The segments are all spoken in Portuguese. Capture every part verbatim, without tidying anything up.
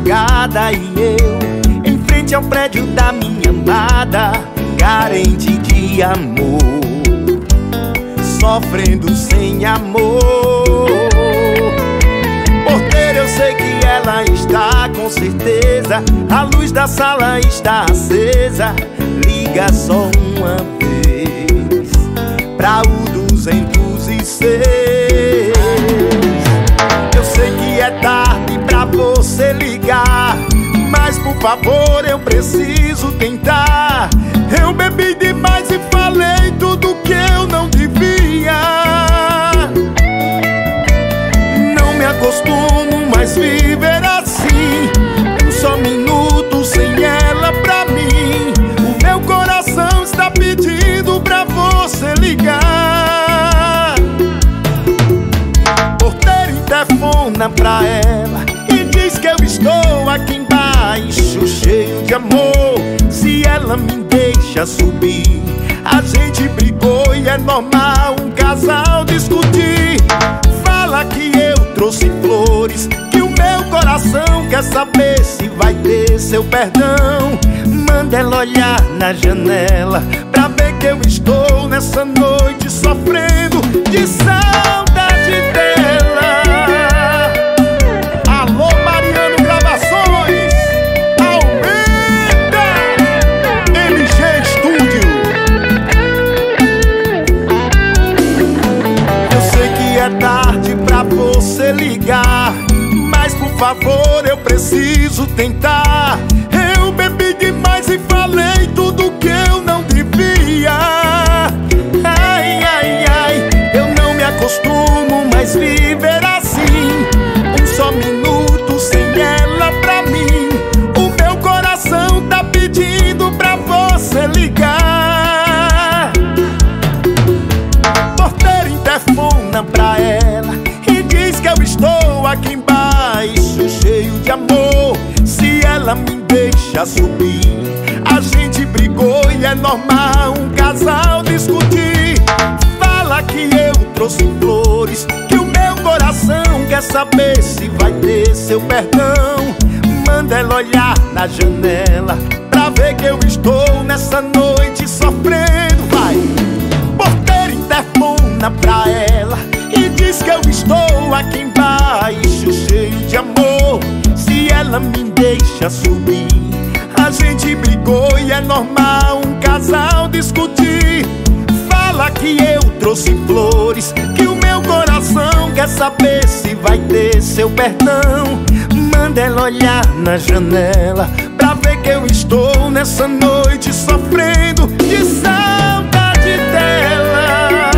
madrugada e eu em frente ao prédio da minha amada, carente de amor, sofrendo sem amor. Porteiro, eu sei que ela está com certeza, a luz da sala está acesa. Liga só uma vez pra o duzentos e seis. Eu sei que é tarde pra você ligar, mas por favor eu preciso tentar. Eu bebi demais e falei tudo que eu não devia. Não me acostumo mais viver assim, um só minuto sem ela pra mim. O meu coração está pedindo pra você ligar. Porteiro, interfona pra ela e diz que eu estou aqui embaixo, cheio de amor. Se ela me deixa subir, a gente brigou e é normal um casal discutir. Fala que eu trouxe flores, que o meu coração quer saber se vai ter seu perdão. Manda ela olhar na janela pra ver que eu estou nessa noite sofrendo de saudade dela. Alô, Mariano Gravações, aumenta M G Estúdio. Eu sei que é tarde pra você ligar, mas por favor eu preciso tentar. Eu bebi demais e falei tudo que eu não devia. Ai, ai, ai, eu não me acostumo mais viver assim, um só minuto sem ela pra mim. O meu coração tá pedindo pra você ligar. Porteiro, interfona pra ela e diz que eu estou aqui embaixo, cheio de amor. Se ela me deixa subir, a gente brigou e é normal um casal discutir. Fala que eu trouxe flores, que o meu coração quer saber se vai ter seu perdão. Manda ela olhar na janela pra ver que eu estou nessa noite sofrendo. Vai! Porteiro, interfona pra ela e diz que eu estou aqui embaixo, cheio de amor. Se ela me deixa subir, a gente brigou e é normal um casal discutir. Fala que eu trouxe flores, que o meu coração quer saber se vai ter seu perdão. Manda ela olhar na janela pra ver que eu estou nessa noite sofrendo de saudade dela.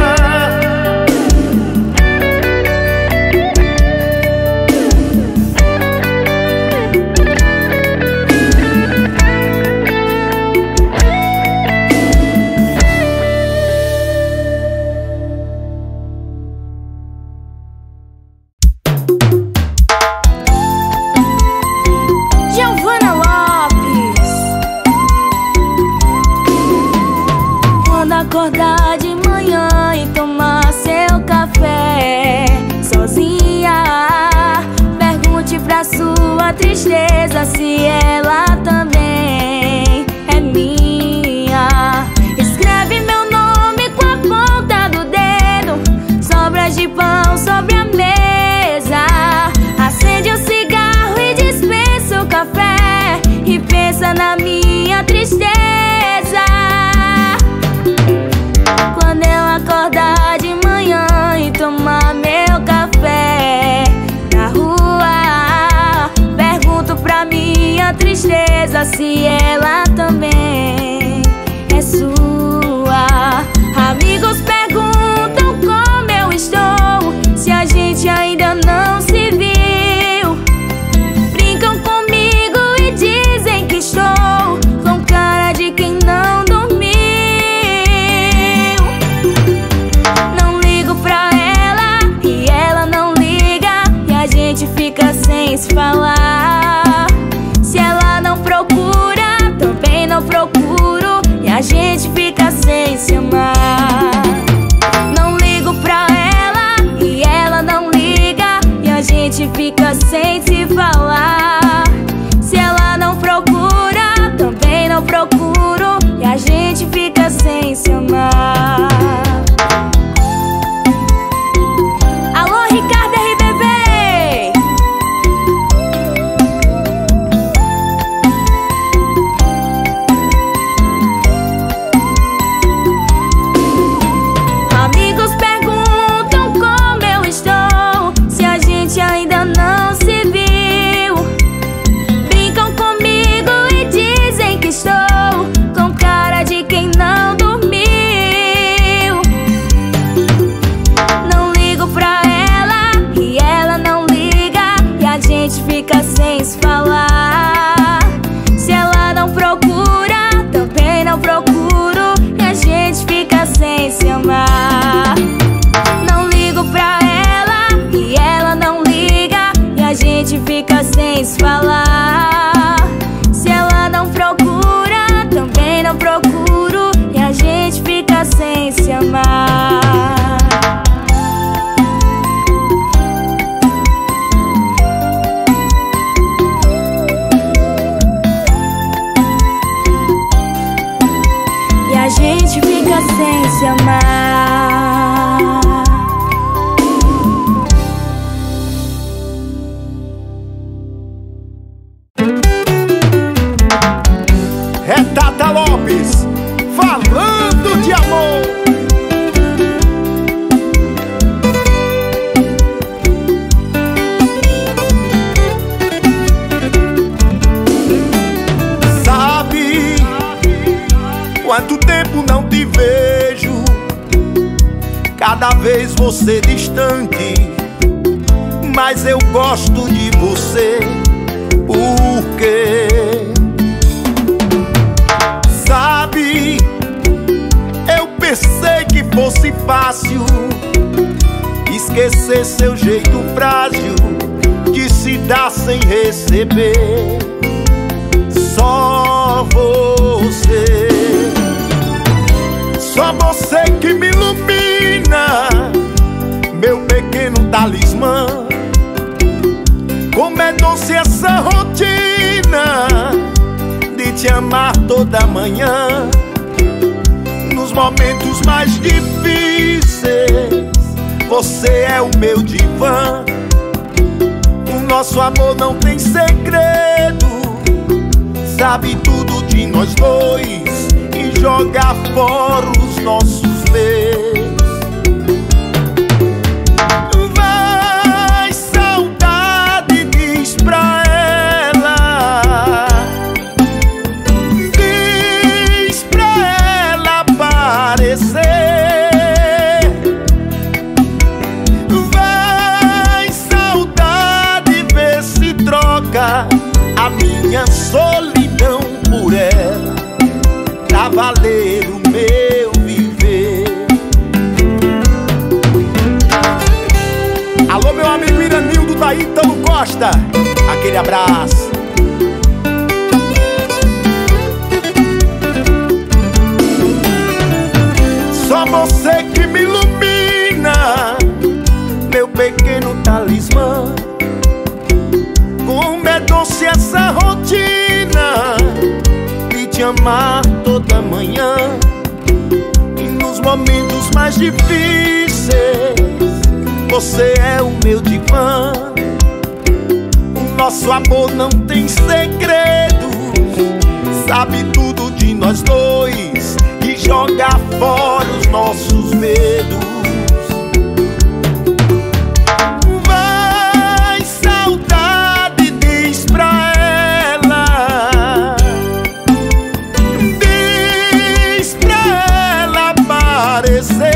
Acordar de manhã e tomar seu café sozinha, pergunte pra sua tristeza se ela também é minha. Escreve meu nome com a ponta do dedo, sobras de pão sobre a mesa. Acende um cigarro e dispensa o café e pensa na minha tristeza. Quando eu acordar de manhã e tomar meu café na rua, pergunto pra minha tristeza se ela também é sua. Amigos perguntam como eu estou, se a gente ainda não se viu. Brincam comigo e dizem que estou com cara de quem não dormiu. Fica sem se falar. Se ela não procura, também não procuro, e a gente fica sem se amar. Não ligo pra ela e ela não liga, e a gente fica sem se falar. se falar. Se ela não procura, também não procuro, e a gente fica sem se amar. Não ligo pra ela e ela não liga, e a gente fica sem se falar. Se ela não procura, também não procuro, e a gente fica sem se amar. A gente fica sem se amar. É Tata Lopes falando de amor. Sabe quanto tempo não te vejo, cada vez você distante, mas eu gosto de você. Por quê? Sabe, eu pensei que fosse fácil esquecer seu jeito frágil de se dar sem receber. Só você, só você que me ilumina, meu pequeno talismã. Como é doce essa rotina de te amar toda manhã. Nos momentos mais difíceis, você é o meu divã. O nosso amor não tem segredo, sabe tudo de nós dois e joga fora os nossos medos. Vai, saudade, diz pra ela, diz pra ela aparecer. Vai, saudade, vê se troca a minha solidão por ela, pra valer o meu viver. Alô, meu amigo Iranildo da Ítalo Costa, aquele abraço. Só você que me ilumina, meu pequeno talismã. Como é doce essa rotina de te amar toda manhã. E nos momentos mais difíceis, você é o meu divã. O nosso amor não tem segredos, sabe tudo de nós dois e joga fora os nossos medos. Vai, saudade, diz pra ela, diz pra ela aparecer.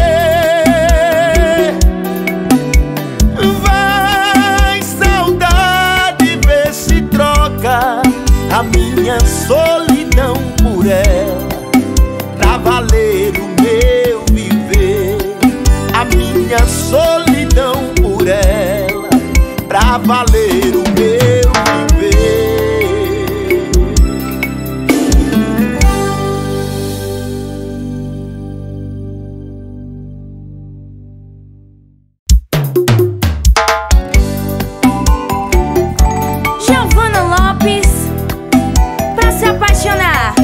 Vai, saudade, vê se troca a minha solidão por ela, pra valer o meu viver. A minha solidão por ela, pra valer o meu viver. Giovana Lopes, pra se apaixonar.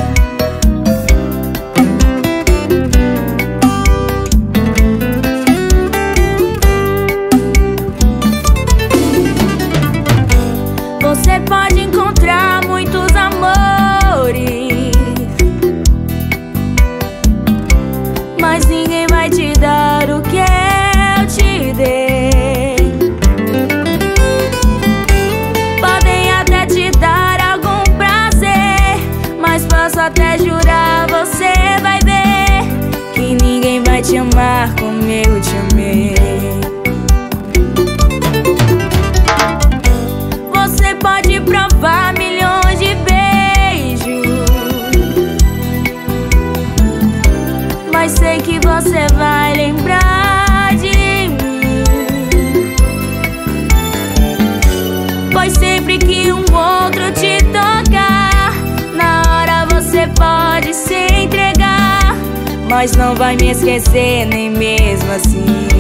mas não vai me esquecer nem mesmo assim.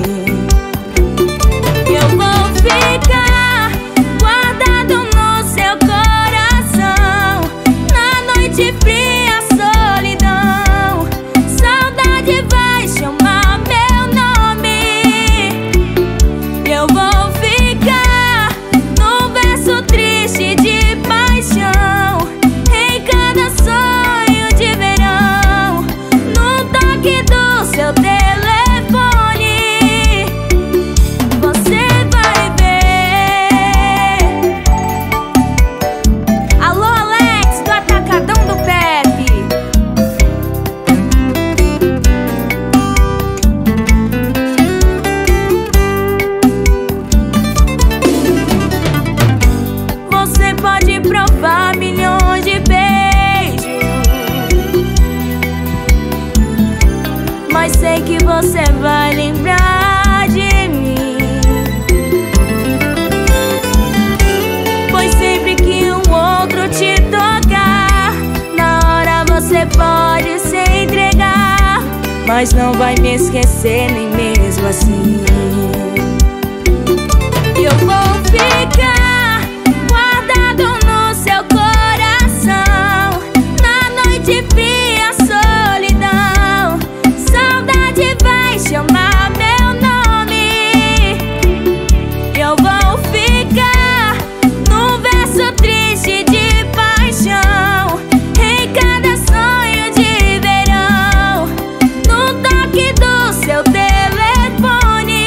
Eu vou ficar guardado no seu coração, na noite fria, solidão. Saudade vai chamar meu nome. Eu vou ficar no verso triste de paixão, em cada sonho de verão, no toque do seu telefone. Você vai ver. Alô, Alex, do Atacadão do Pepe. Você pode provar milhões de beijos, mas sei que você vai lembrar de mim, pois sempre que um outro te tocar, na hora você pode se entregar, mas não vai me esquecer nem mesmo assim. Eu vou ficar guardado no seu coração, na noite fria, solidão. Saudade vai chamar meu nome. Eu vou ficar no verso triste de paixão, em cada sonho de verão, no toque do seu telefone.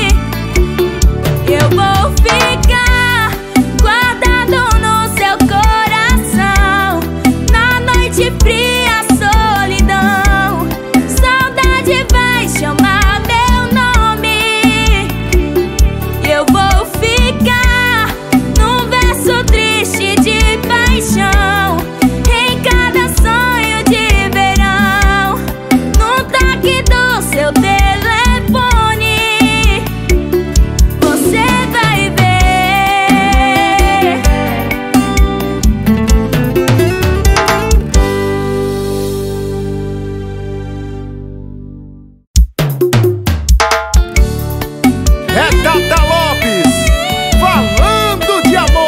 Eu vou ficar guardado no seu coração, na noite fria, solidão. Saudade vai chamar meu nome. Eu vou ficar no verso triste de paixão, em cada sonho de verão, no toque do seu telefone. Você vai ver. É Tata Lopes, falando de amor.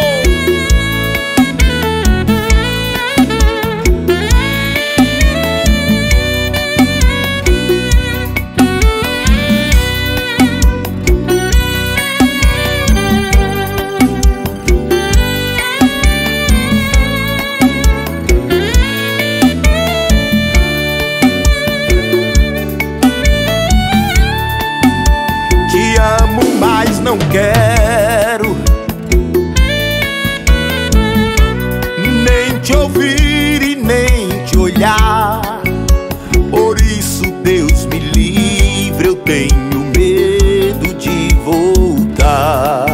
Te amo, mas não quero nem te ouvir e nem te olhar. Por isso, Deus me livre, eu tenho medo de voltar.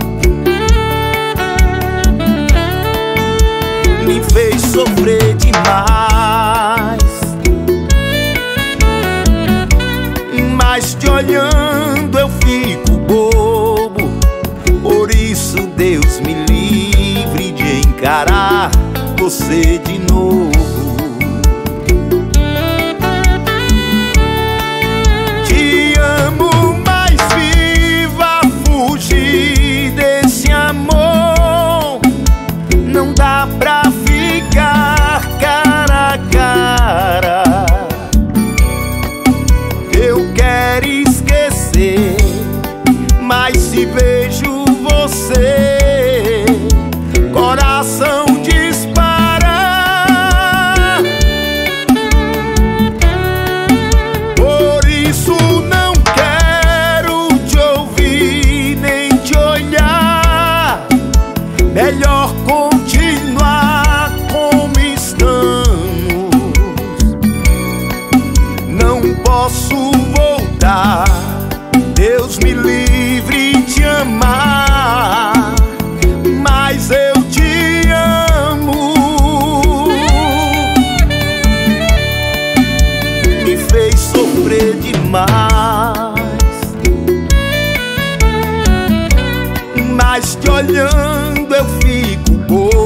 Me fez sofrer demais, mas te olhando eu fico bobo. Por isso, Deus me livre de encarar você de novo. Te amo, mas viva fugir desse amor. Não dá pra ficar cara a cara. Eu quero esquecer, mas se vejo você, coração dispara. Por isso não quero te ouvir nem te olhar. Melhor continuar como estamos. Não posso voltar. Deus me livre de amar, mas eu te amo. Me fez sofrer demais, mas te olhando eu fico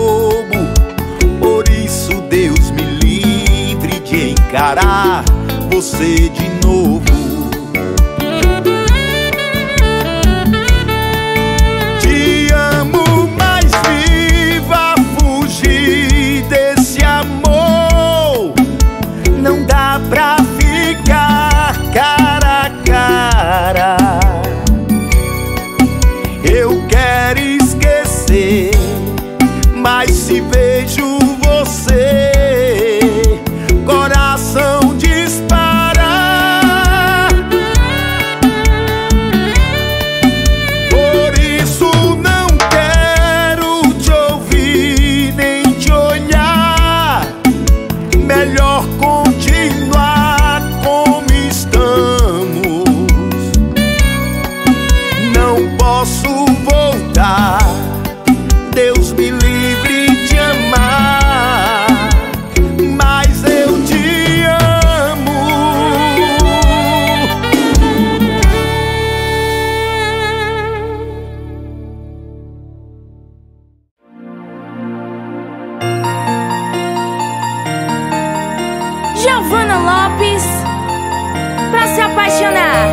bobo. Por isso, Deus me livre de encarar você de novo. Te amo, mas viva fugir desse amor. Não dá pra ficar cara a cara. Eu quero esquecer, mas se vejo você, coração dispara. Por isso não quero te ouvir nem te olhar. Melhor continuar como estamos. Não posso voltar, Deus me livre de amar, mas eu te amo. Giovana Lopes, pra se apaixonar.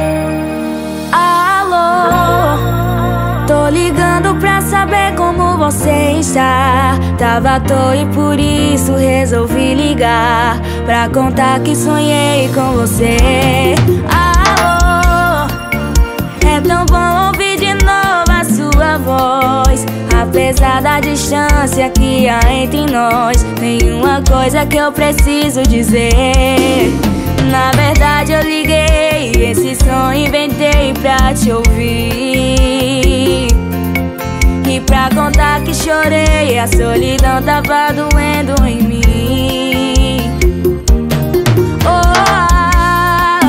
Alô, tô ligando pra saber como você está. Tava à toa e por isso resolvi ligar, pra contar que sonhei com você. Alô, é tão bom ouvir de novo a sua voz. Apesar da distância que há entre nós, tem uma coisa que eu preciso dizer. Na verdade eu liguei, esse som inventei pra te ouvir, e pra contar que chorei, a solidão tava doendo em mim. Oh,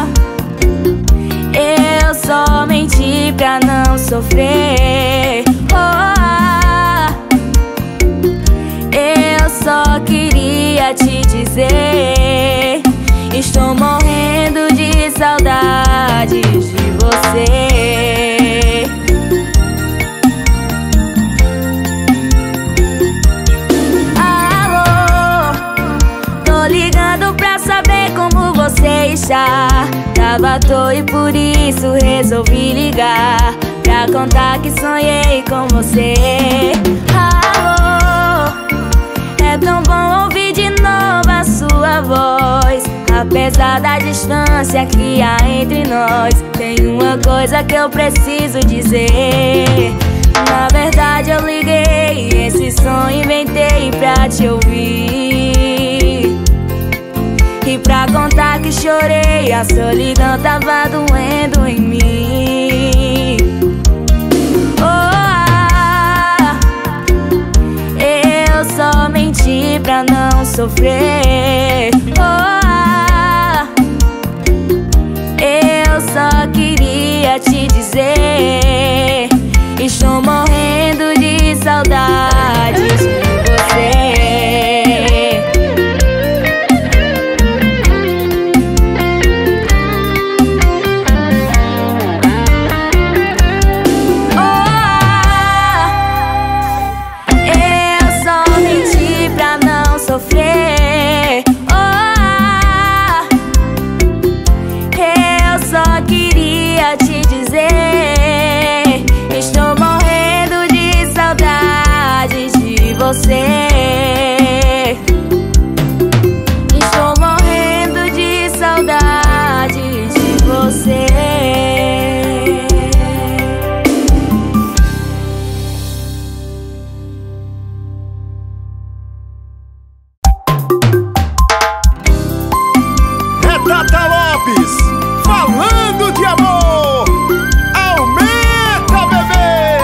eu só menti pra não sofrer. Oh, eu só queria te dizer, estou morrendo de saudades de você. Alô, tô ligando pra saber como você está. Tava à toa e por isso resolvi ligar, pra contar que sonhei com você. Alô, é tão bom ouvir de novo a sua voz. Apesar da distância que há entre nós, tem uma coisa que eu preciso dizer. Na verdade eu liguei, esse som inventei pra te ouvir, e pra contar que chorei, a solidão tava doendo em mim. Oh, eu só menti pra não sofrer. Oh, eu só queria te dizer, estou morrendo de saudades de você. Sofrer. Oh, eu só queria te dizer, estou morrendo de saudades de você. Estou morrendo de saudades de você. Tata Lopes, falando de amor, aumenta, bebê.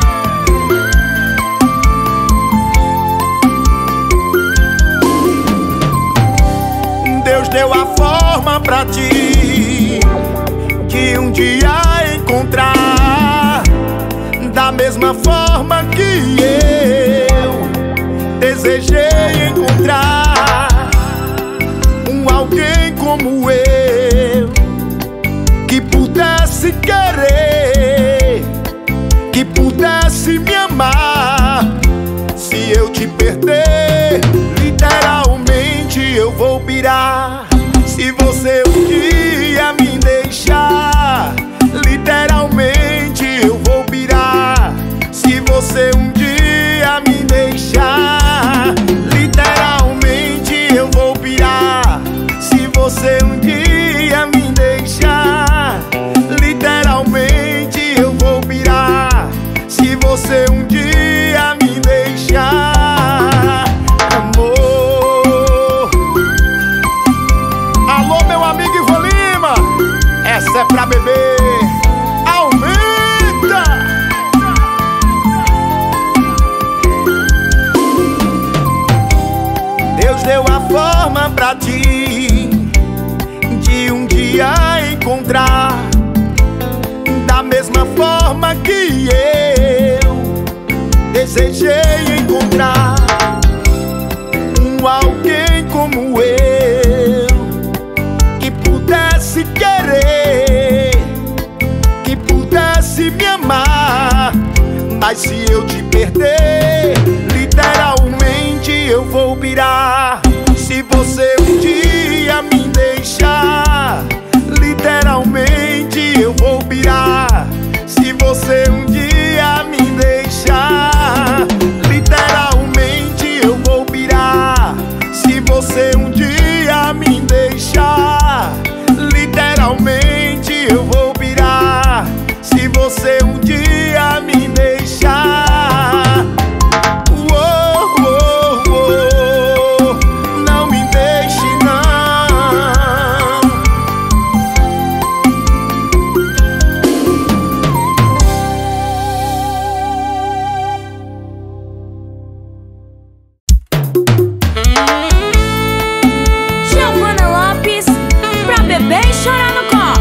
Deus deu a forma pra ti, de um dia encontrar, da mesma forma que eu desejei encontrar alguém como eu, que pudesse querer, que pudesse me amar. Se eu te perder, literalmente eu vou pirar. Se você um dia você um dia me deixar, literalmente eu vou pirar. Se você um dia me deixar, literalmente eu vou pirar. Se você um dia me deixar, amor. Alô, meu amigo Ivan Lima, essa é pra beber. Aumenta! Deus deu a forma pra ti de um dia encontrar, da mesma forma que eu desejei encontrar um alguém como eu, que pudesse querer, que pudesse me amar. Mas se eu te perder, literalmente eu vou pirar. Se você um dia me deixar, literalmente eu vou pirar. Se você um dia me deixar, literalmente eu vou pirar. Se você um dia me deixar, literalmente eu vou pirar. Se você um dia me deixar, oh, oh, oh, não me deixe não. Giovana Lopes, pra beber e chorar no copo.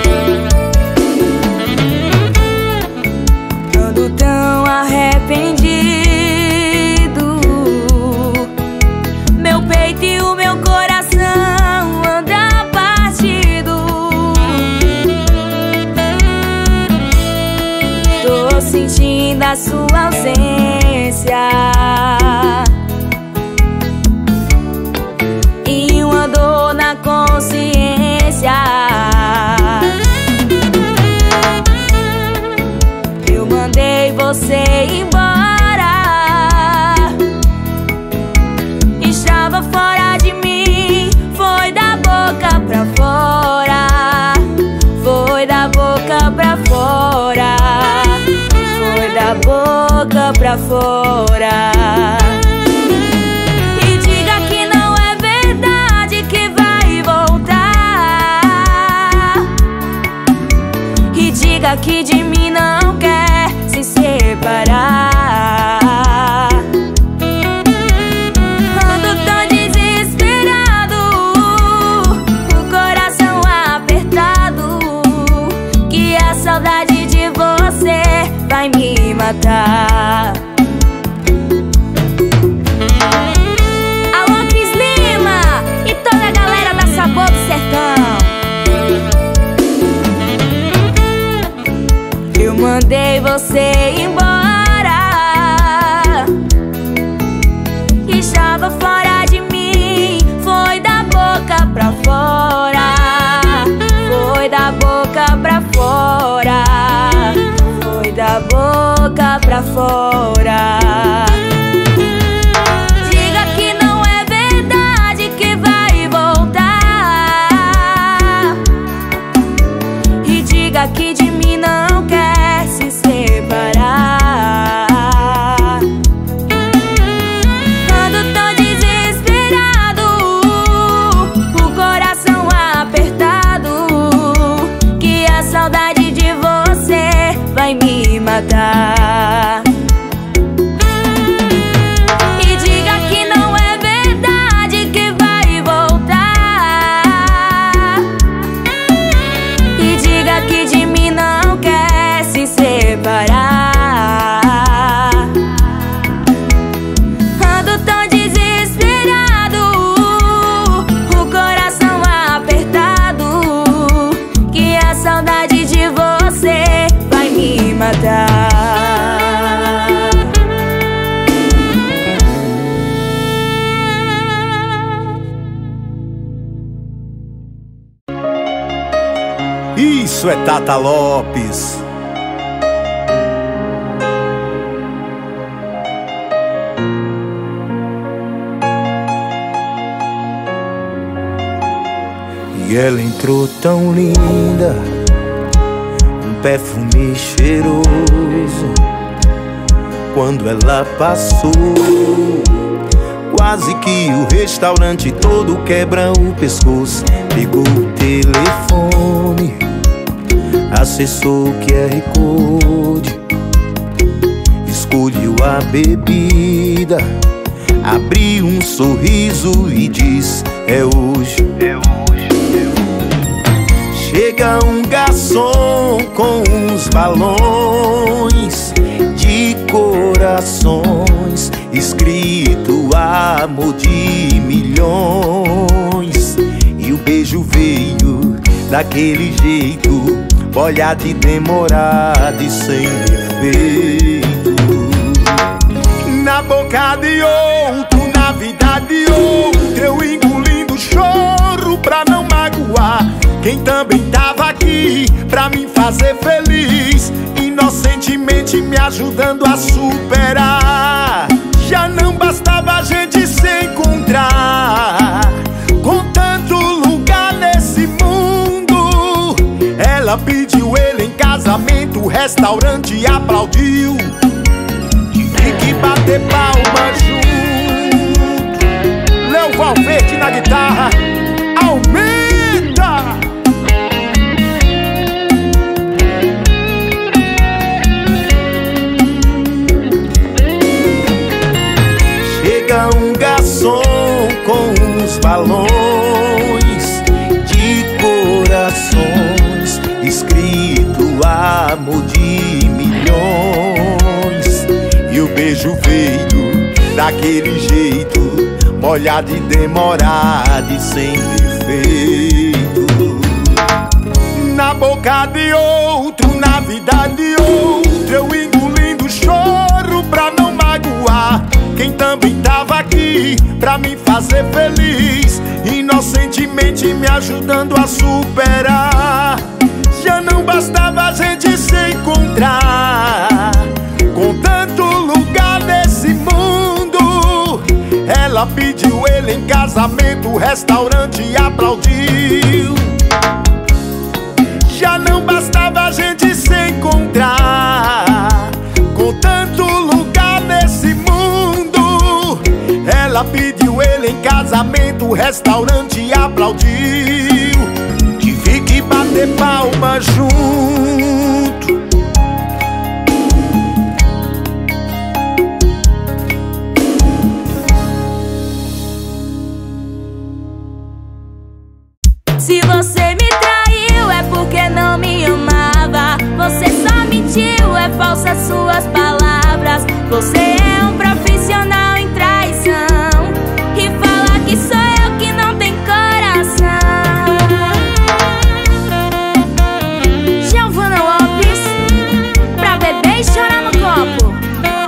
Ando tão arrependido, meu peito e o meu coração anda partido. Tô sentindo a sua ausência e uma dor na consciência. Eu mandei você embora, estava fora de mim. Foi da boca pra fora, foi da boca pra fora, foi da boca pra fora. E diga que não é verdade que vai voltar, e diga que de mim não quer se separar. Ando tão desesperado, o coração apertado, que a saudade de você vai me matar. Alô, Cris Lima e toda a galera da Sabor do Sertão. Eu mandei você embora, estava fora de mim. Foi da boca pra fora, foi da boca pra fora, foi da boca pra fora. Diga que não é verdade que vai voltar, e diga que de mim não quer se separar. Ando tão desesperado, o coração apertado, que a saudade de você vai me matar. E diga que não é verdade que vai voltar, e diga que de mim não quer se separar. Ando tão desesperado, o coração apertado, que a saudade de você vai me matar. Isso é Tata Lopes. E ela entrou tão linda, um perfume cheiroso. Quando ela passou, quase que o restaurante todo quebra o pescoço. Pegou o telefone, acessou o Q R Code, escolheu a bebida, abriu um sorriso e diz: é hoje, é hoje, é hoje. Chega um garçom com uns balões de corações, escrito amor de milhões. E o beijo veio daquele jeito, olhar de demorado e sem defeito. Na boca de outro, na vida de outro, eu engolindo choro pra não magoar quem também tava aqui pra me fazer feliz, inocentemente me ajudando a superar. Já não bastava a gente se encontrar, com tanto lugar nesse mundo. Ela pediu ele em casamento, o restaurante aplaudiu. Tive que bater palma junto. Léo Valverde na guitarra, aumenta! Chega um garçom com uns balões de corações, escrito amor de milhões. E o beijo veio daquele jeito, molhado e demorado e sem defeito. Na boca de outro, na vida de outro, eu engolindo choro pra não magoar quem também tava aqui pra me fazer feliz, inocentemente me ajudando a superar. Já não bastava a gente se encontrar, com tanto lugar nesse mundo. Ela pediu ele em casamento, o restaurante aplaudiu. Já não bastava a gente se encontrar, com tanto lugar nesse mundo. Ela pediu ele em casamento, o restaurante aplaudiu. Tive que bater palma junto. Se você me traiu é porque não me amava. Você só mentiu, é falsa suas palavras. Você é um profissional em traição e fala que sou eu que não tem coração. Giovanna Lopes, pra beber e chorar no copo.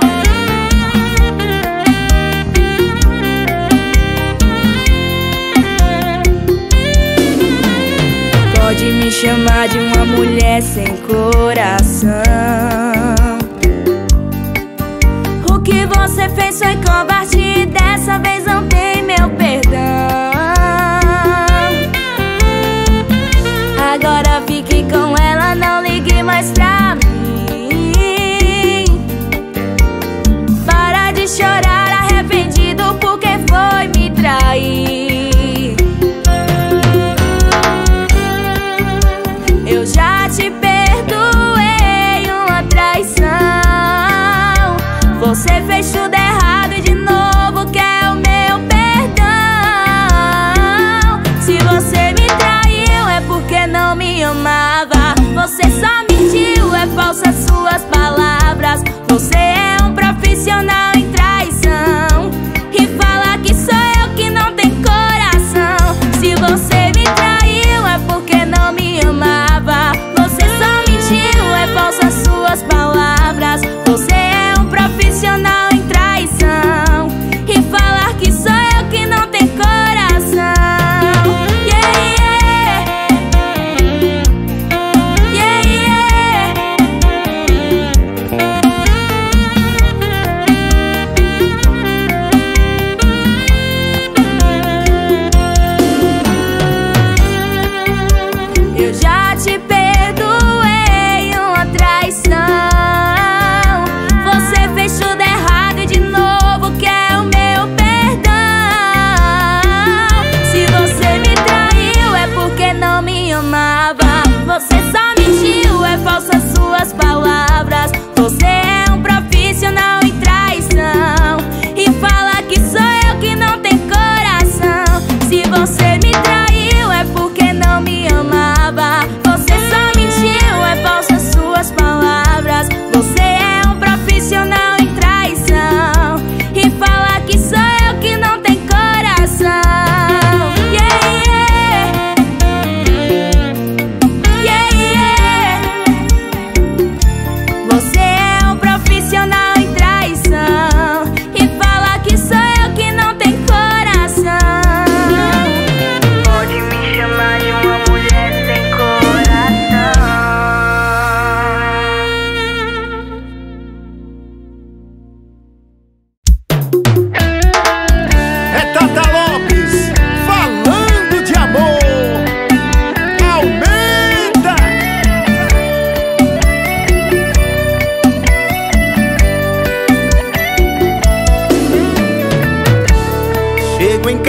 Pode me chamar de uma mulher sem coração. O que você fez foi covarde e dessa vez não tem meu perdão. Agora fique com ela, não ligue mais pra mim. Para de chorar arrependido porque foi me trair. Eu já te perdoei uma traição. Você fez tudo errado e de novo quer o meu perdão. Se você me traiu é porque não me amava. Você só mentiu, é falsa suas palavras. Você é um profissional em traição e fala que sou eu que não tem coração. Se você me traiu é porque não me amava. Você só mentiu, é falsa suas palavras. Você é um profissional em traição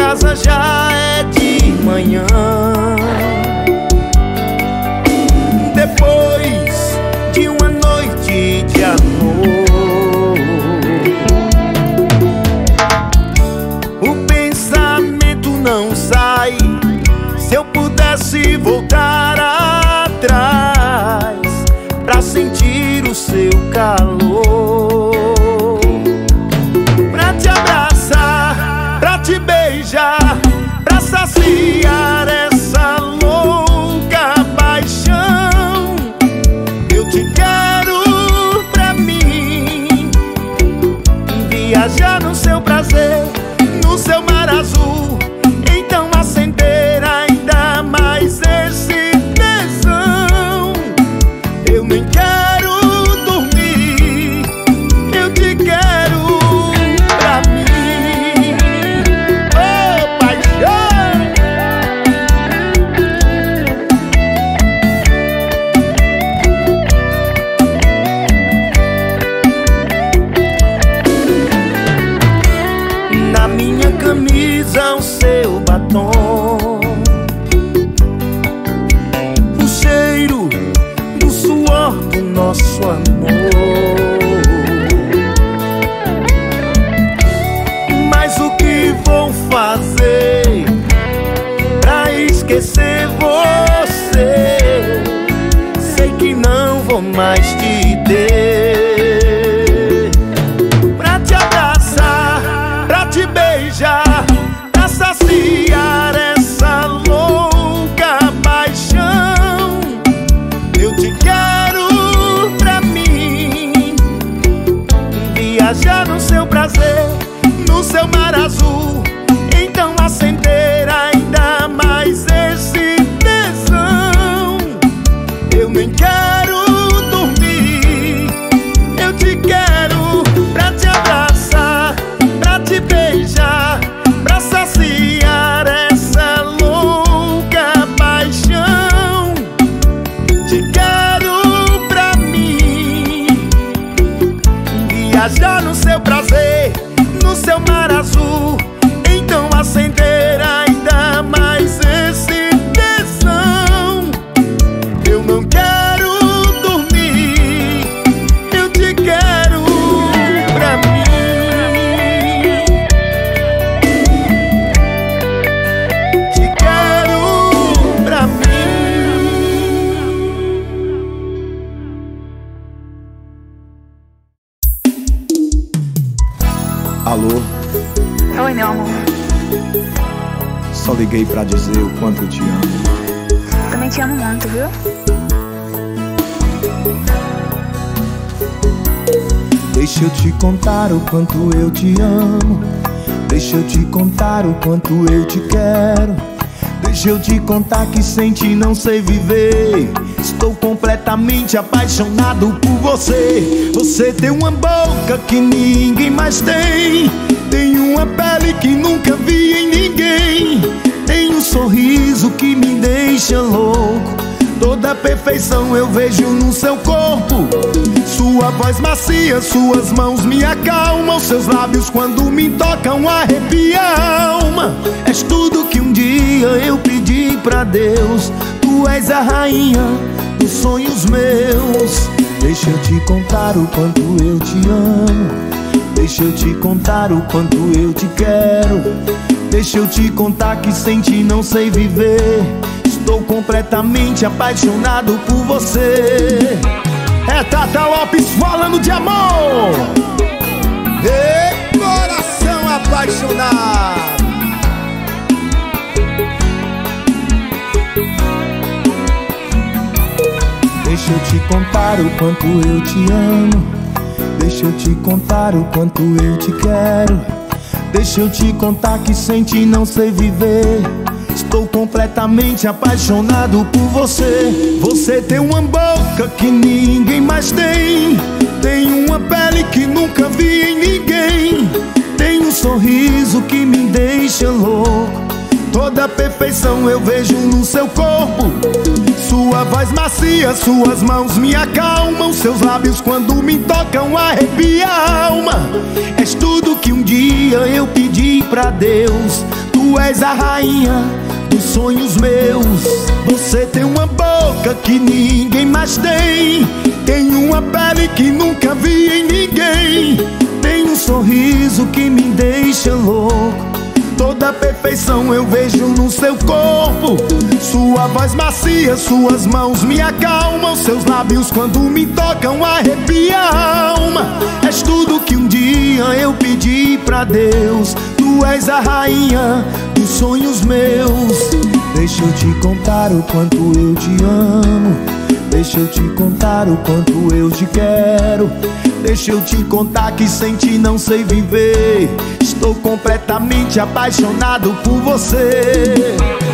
casa já é de manhã. Depois de uma noite de amor, o pensamento não sai. Se eu pudesse voltar atrás pra sentir o seu calor, pra te abraçar, pra te beijar, pra saciar essa louca paixão. Eu te quero pra mim, viajar no seu prazer, no seu mar azul. Então acender ainda mais esse tesão. Eu nem quero dormir, eu te quero pra mim. Oh, paixão! Na minha camisa o seu batom, o cheiro do suor do nosso amor. Mas o que vou fazer pra esquecer você? Sei que não vou mais te ter. Pra te abraçar, pra te beijar, pra saciar essa louca paixão. Eu te quero pra mim, viajar no seu prazer, no seu mar azul. Então acender ainda mais esse tesão. Eu nem quero dormir, eu te quero pra te abraçar, pra te beijar, pra saciar essa louca paixão. Te quero pra mim, viajar no seu prazer, no seu mar azul. Então acender ainda mais esse tesão. Eu não quero dormir, eu te quero pra mim. Te quero pra mim. Alô, Oi, meu amor. só liguei pra dizer o quanto eu te amo. Também te amo muito, viu? Deixa eu te contar o quanto eu te amo. Deixa eu te contar o quanto eu te quero. Deixa eu te contar que sem ti não sei viver. Estou completamente apaixonado por você. Você tem uma boca que ninguém mais tem. Tem uma pele que nunca vi em ninguém. Tem um sorriso que me deixa louco. Toda perfeição eu vejo no seu corpo. Sua voz macia, suas mãos me acalmam. Seus lábios quando me tocam arrepia a alma. És tudo que um dia eu pedi pra Deus. Tu és a rainha dos sonhos meus. Deixa eu te contar o quanto eu te amo. Deixa eu te contar o quanto eu te quero. Deixa eu te contar que sem ti não sei viver. Estou completamente apaixonado por você. É Tata Lopes falando de amor. E coração apaixonado. Deixa eu te contar o quanto eu te amo. Deixa eu te contar o quanto eu te quero. Deixa eu te contar que sem ti não sei viver. Estou completamente apaixonado por você. Você tem uma boca que ninguém mais tem. Tem uma pele que nunca vi em ninguém. Tem um sorriso que me deixa louco. Toda perfeição eu vejo no seu corpo. Sua voz macia, suas mãos me acalmam. Seus lábios quando me tocam arrepia a alma. És tudo que um dia eu pedi pra Deus. Tu Tu és a rainha dos sonhos meus. Você tem uma boca que ninguém mais tem. Tem uma pele que nunca vi em ninguém. Tem um sorriso que me deixa louco. Toda a perfeição eu vejo no seu corpo. Sua voz macia, suas mãos me acalmam. Seus lábios quando me tocam arrepia a alma. És tudo que um dia eu pedi pra Deus. Tu és a rainha dos sonhos meus. Deixa eu te contar o quanto eu te amo. Deixa eu te contar o quanto eu te quero. Deixa eu te contar que sem ti não sei viver. Estou completamente apaixonado por você.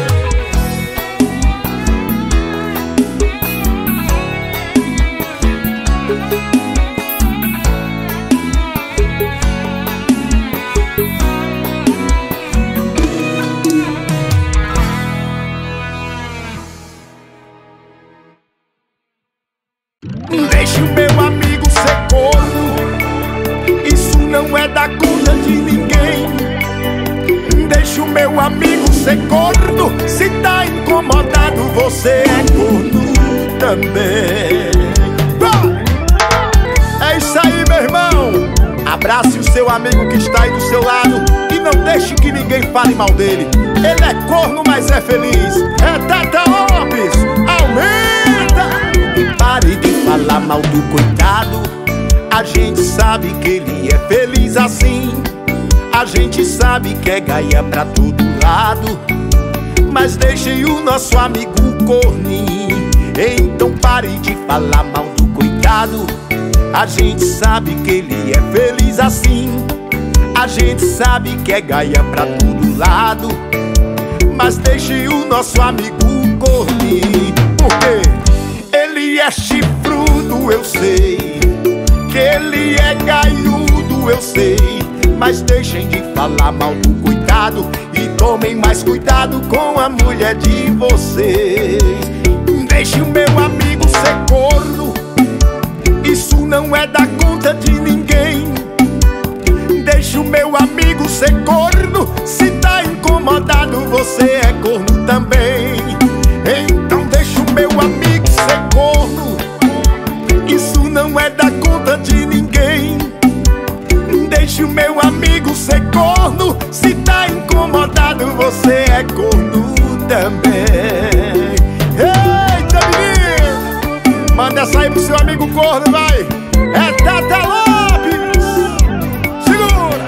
Deixa o meu amigo ser corno. Isso não é da conta de ninguém. Deixa o meu amigo ser corno. Se tá incomodado, você é corno também. É isso aí, meu irmão. Abrace o seu amigo que está aí do seu lado e não deixe que ninguém fale mal dele. Ele é corno, mas é feliz. É Tata Lopes. Aumenta! Pare de falar mal do coitado. A gente sabe que ele é feliz assim. A gente sabe que é gaia pra todo lado. Mas deixe o nosso amigo corninho. Então pare de falar mal do coitado. A gente sabe que ele é feliz assim. A gente sabe que é gaia pra todo lado. Mas deixe o nosso amigo corninho. Por quê? Ele é chifrudo, eu sei. Que ele é gaiudo, eu sei. Mas deixem de falar mal do coitado e tomem mais cuidado com a mulher de vocês. Deixe o meu amigo ser corno. Isso não é da conta de ninguém. Deixe o meu amigo ser corno. Se tá incomodado, você é corno também. Então deixe o meu amigo ser corno. Isso não é da conta de ninguém. Deixe o meu amigo ser corno. Se tá incomodado, você é corno também. Eita, menino! Manda essa aí pro seu amigo corno, vai! É Tata Lopes! Segura!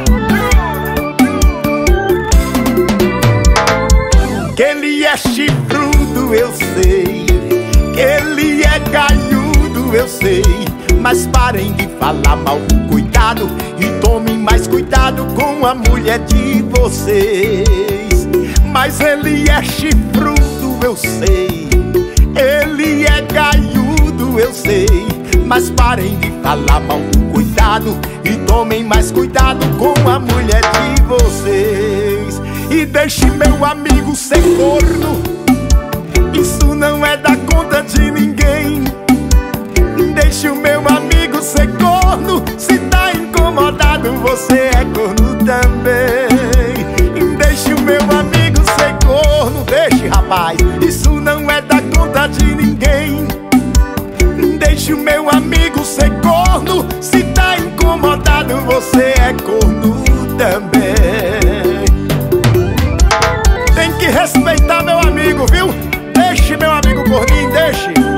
Que ele é chifrudo, eu sei. Que ele é gaiudo, eu sei. Mas parem de falar mal do coitado e tomem mais cuidado com a mulher de vocês. Mas ele é chifrudo, eu sei. Ele é gaiudo, eu sei. Mas parem de falar mal do coitado e tomem mais cuidado com a mulher de vocês. E deixe meu amigo ser corno. Isso não é da conta de ninguém. Deixe o meu amigo ser corno. Se tá incomodado, você é corno também. Deixe o meu amigo ser corno. Deixe, rapaz, isso não é da conta de ninguém. Deixe o meu amigo ser corno. Se tá incomodado, você é corno também. Tem que respeitar meu amigo, viu? Deixe meu amigo corninho, deixe.